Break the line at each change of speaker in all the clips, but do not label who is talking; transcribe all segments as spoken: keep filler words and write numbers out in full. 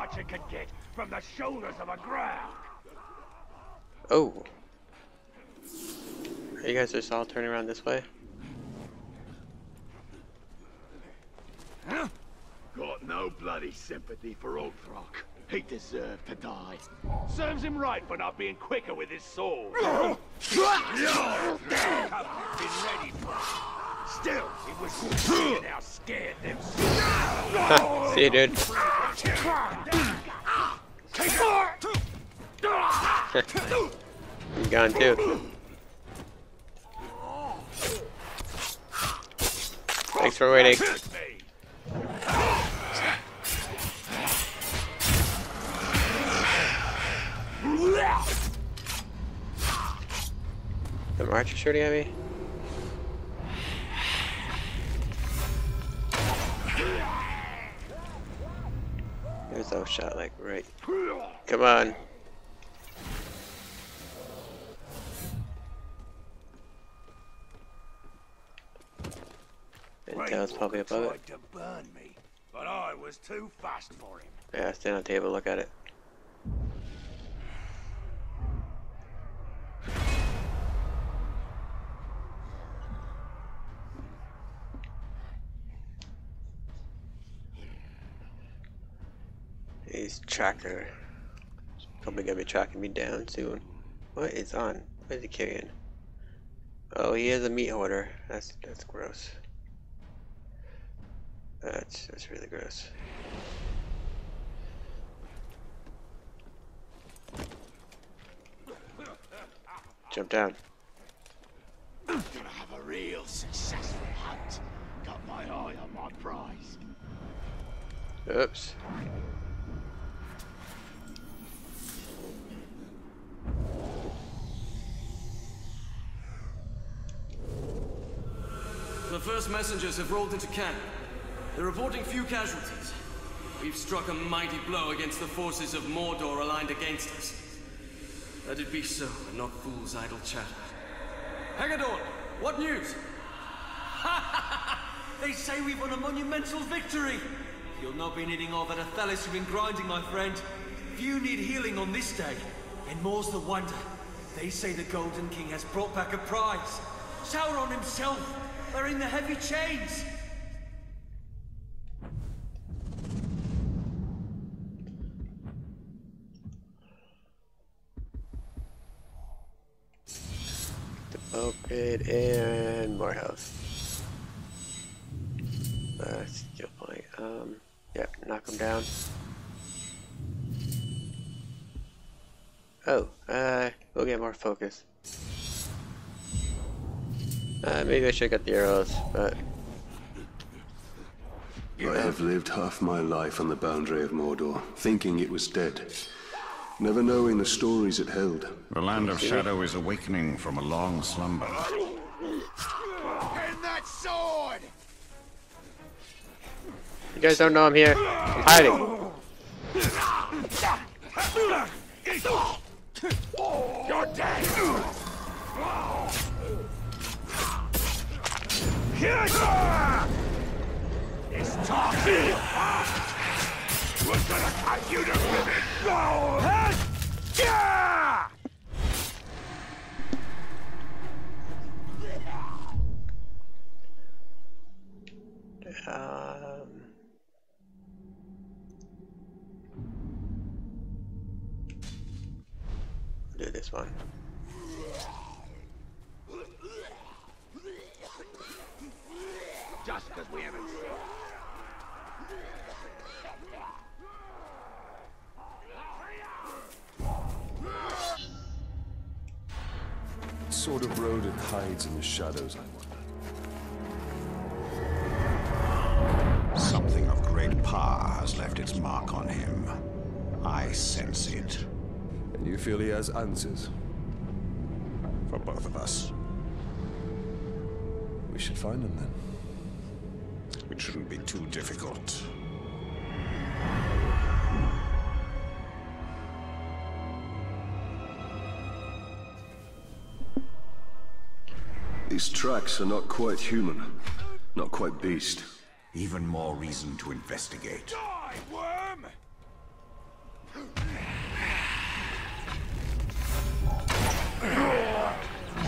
archer can get from the shoulders of a ground.
Oh. Are you guys just all turning around this way?
Huh? Got no bloody sympathy for Ulthrock. He deserved to die. Serves him right for not being quicker with his sword. Been ready for it. Still, it was good seeing how scared them.
See you, dude. I'm gone too. Thanks for waiting. The archer shooting at me? There's those shot like right. Come on. Intel's probably above it.
To burn me, but I was too fast for him.
Yeah, stand on the table, look at it. He's tracker. Probably gonna be tracking me down soon. What is on? What is he carrying? Oh, he is a meat hoarder. That's that's gross. That's that's really gross. Jump down.
Gonna have a real successful hunt. Got my eye on my prize.
Oops.
The first messengers have rolled into camp. They're reporting few casualties. We've struck a mighty blow against the forces of Mordor aligned against us. Let it be so, and not fools' idle chatter. Haggadorn, what news?
They say we've won a monumental victory! You'll not be needing all that Athelis you've been grinding, my friend. Few need healing on this day, and more's the wonder. They say the Golden King has brought back a prize. Sauron himself, wearing the heavy chains!
Upgrade and more health. Uh, skill point. Um, yep, knock him down. Oh, uh, we'll get more focus. Uh, maybe I should get the arrows, but
I have lived half my life on the boundary of Mordor, thinking it was dead, never knowing the stories it held.
The Land of Shadow is awakening from a long slumber.
And that sword!
you guys don't know I'm here. I'm hiding.
You're dead! This talk was gonna cut you to ribbons! Yeah!
Um, do this one.
Just because we haven't seen.
What sort of road it hides in the shadows, I wonder.
Something of great power has left its mark on him. I sense it.
And you feel he has answers?
For both of us.
We should find them then.
It shouldn't be too difficult.
These tracks are not quite human, not quite beast.
Even more reason to investigate.
Die, worm!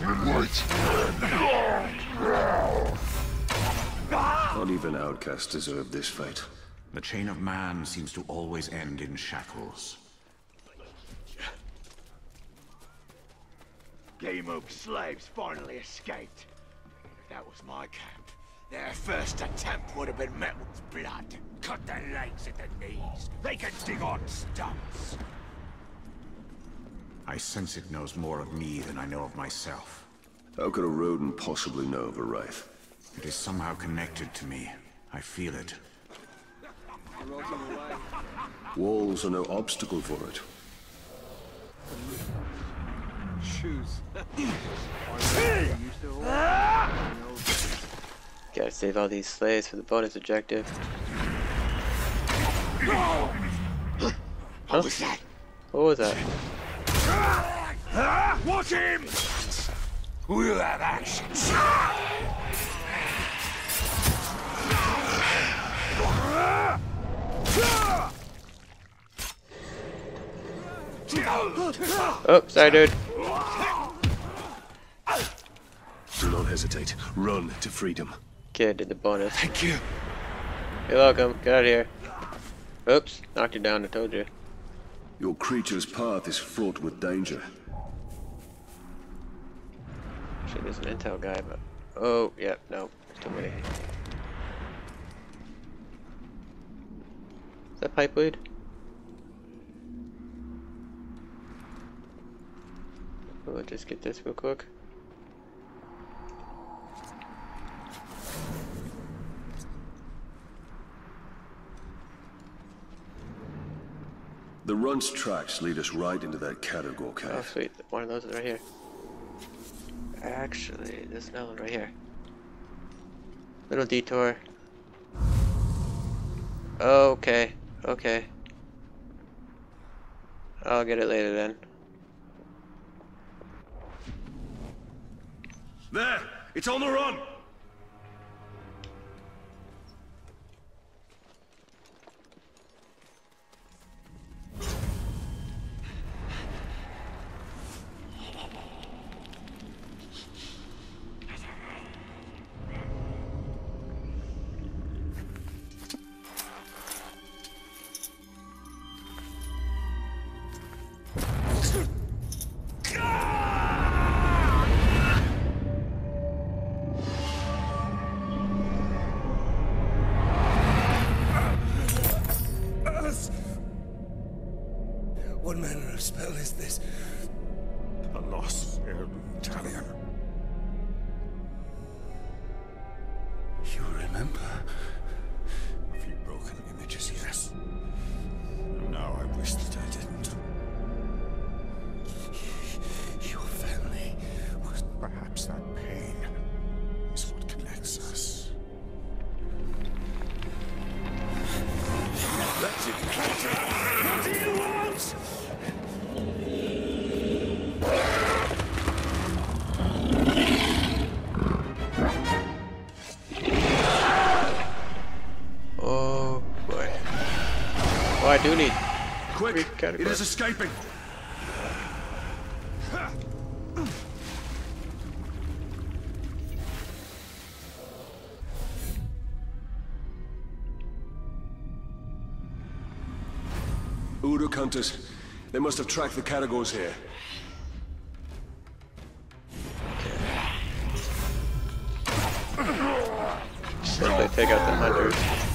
Not even outcasts deserve this fate.
The chain of man seems to always end in shackles.
Game Oak slaves finally escaped. If that was my camp, their first attempt would have been met with blood. Cut their legs at the knees. They can dig on stumps.
I sense it knows more of me than I know of myself.
How could a rodent possibly know of a wraith?
It is somehow connected to me. I feel it.
Walls are no obstacle for it.
Shoes.
Gotta save all these slaves for the bonus objective. Huh?
What was that?
What was that?
Watch him! We'll have action.
Oh, sorry, dude.
Do not hesitate. Run to freedom.
Kid did the bonus.
Thank you.
You're welcome. Get out of here. Oops, knocked you down. I told you.
Your creature's path is fraught with danger.
Shit, there's an intel guy, but oh, yeah, no, there's too many. Is that pipe lead? We'll just get this real quick.
The runt's tracks lead us right into that Caragor cave.
Oh, sweet, one of those is right here. Actually, there's another one right here. Little detour. Okay, okay. I'll get it later then.
There! It's on the run!
What manner of spell is this?
A lost Italian.
You remember? A few broken images, yes.
Now I wish that I didn't.
Your family was...
Perhaps that pain is what connects us.
That's it, What do you want?
Oh boy. Oh, I do need.
Quick!
Three
It
categories.
is escaping! Uruk hunters. They must have tracked the Caragors here.
Once they take out the hunters.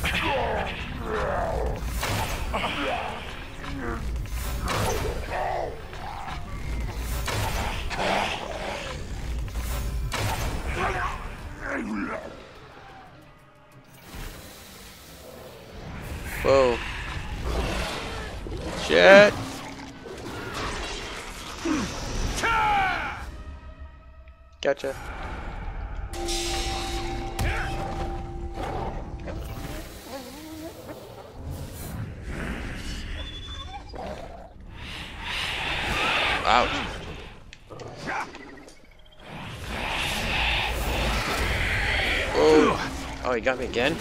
Whoa. Shit. Gotcha. Ouch. Oh. Oh, he got me again?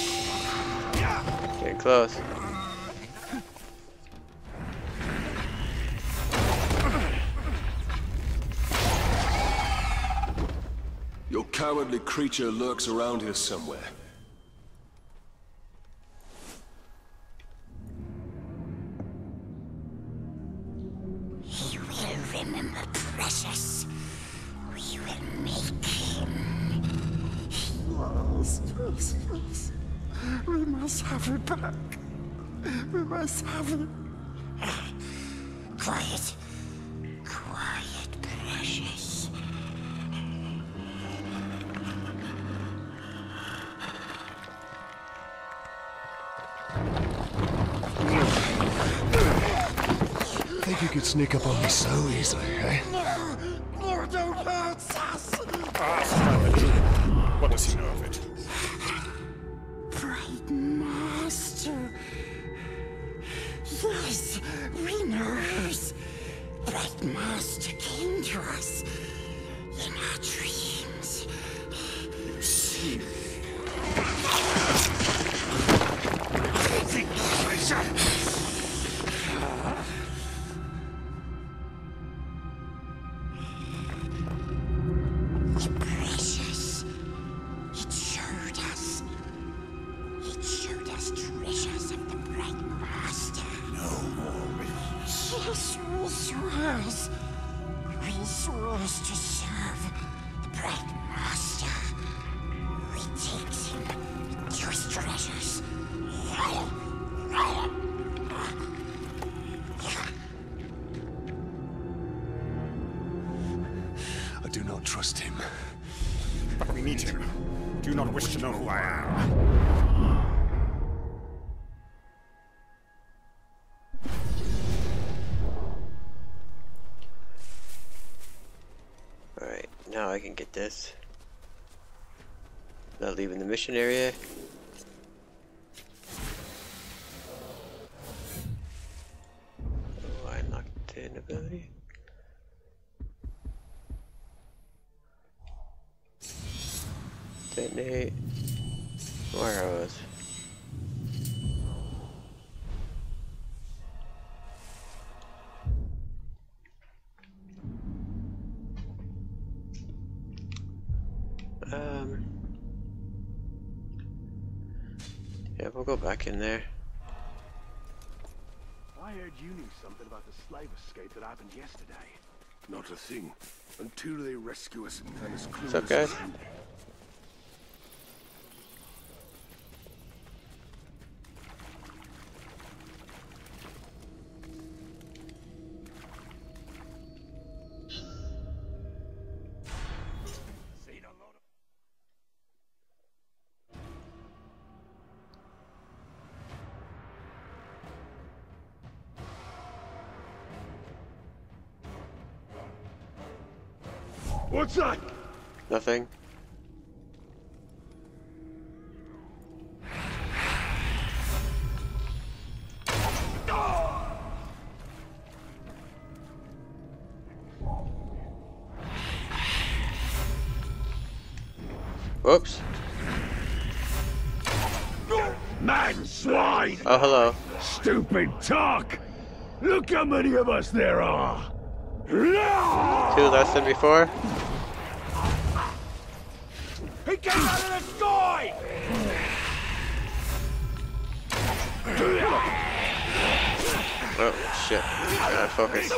Getting close.
Your cowardly creature lurks around here somewhere.
He will remember Precious. We will make him.
Yes, yes, yes. We must have it back. We must have it.
Quiet. Quiet, Precious.
Think you could sneak up on me so easily, eh?
No, no, don't hurt us.
What does he know of it?
Bright Master. Yes, we knows. Bright Master came to us in our dreams.
You see?
Precious. It showed us. It showed us treasures of the Bright Master.
No more rings. Yes, we swears.
We swears to serve the Bright Master. We takes him to his treasures.
I do not trust him.
But we need him. Do you not wish to know who I am?
Alright, now I can get this. Not leaving the mission area. Oh, I unlocked an ability. Detonate. More arrows. Um. Yeah, we'll go back in there.
I heard you knew something about the slave escape that happened yesterday.
Not a thing. Until they rescue us and turn us clueless.
What's up, guys?
What's that?
Nothing. Whoops.
Man swine!
Oh, hello.
Stupid talk! Look how many of us there are!
Two less than before.
He came out of the sky!
Oh, shit. Gotta focus.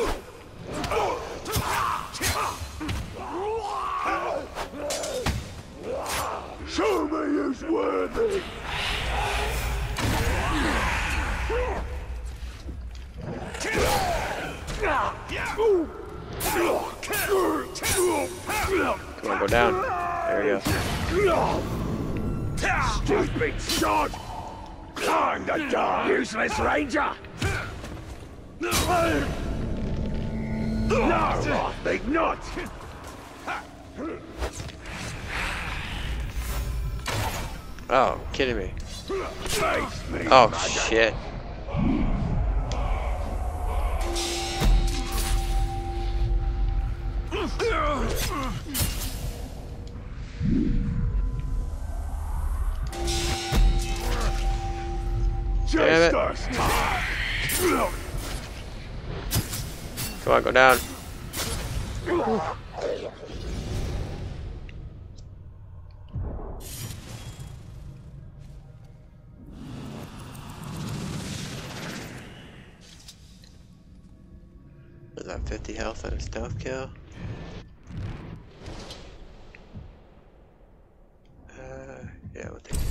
Show me who's worthy!
Come on, go down. There we go.
Stupid sod! Climb the door, useless ranger! No, I think not!
Oh, kidding me.
Face me,
Oh,
mother.
shit. Damn it.
Just us.
Come on, go down. fifty health on a stealth kill. Uh, yeah, we'll take it.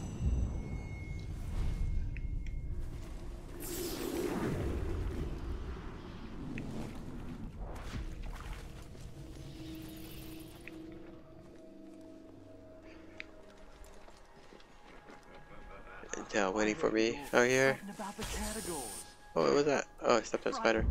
Intel waiting for me out here. Oh, what was that? Oh, I stepped on a spider.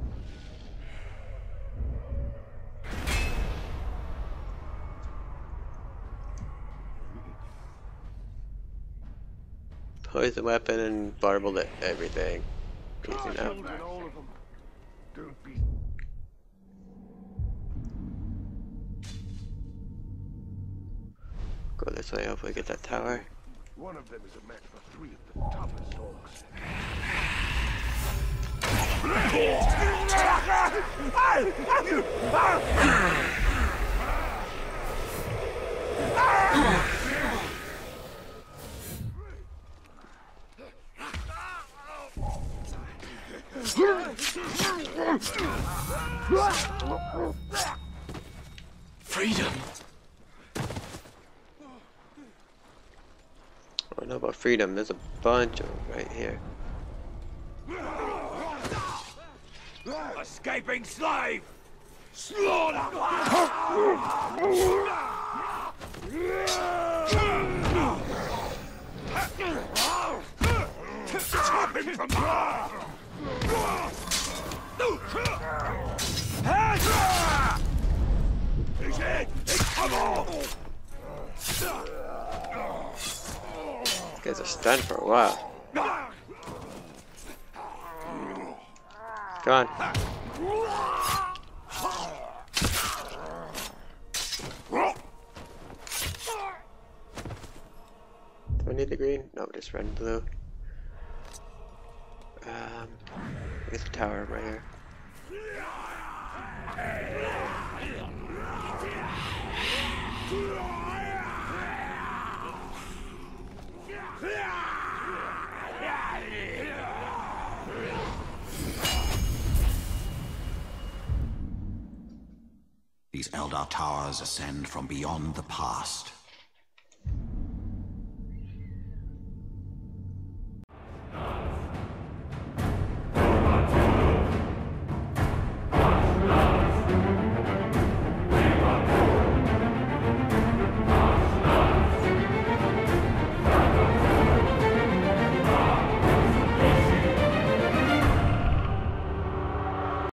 Poison weapon and barbed at everything. Easy enough. Go this way, hopefully get that tower.
One of them is a match for three of the toughest orcs.
Freedom.
I don't know about freedom. There's a bunch of them right here.
Escaping slave! Slaughter! Chop him from He's hit! Come on!
These guys are stunned for a while. Go on. Do I need the green? No, just red and blue. Um, there's a tower right here.
These Eldar towers ascend from beyond the past.